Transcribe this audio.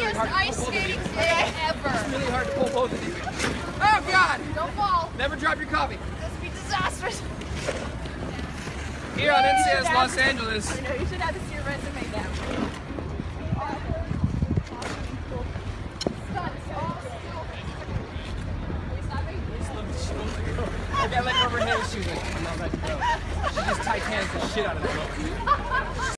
easiest ice skating day ever. It's really hard to pull both of you. Oh God! Don't fall. Never drop your coffee. This would be disastrous. Here on NCIS Los Angeles. I know, you should have this to your resume now. I got like rubber hand shoes. I'm not ready to go. She just tight hands the shit out of the boat.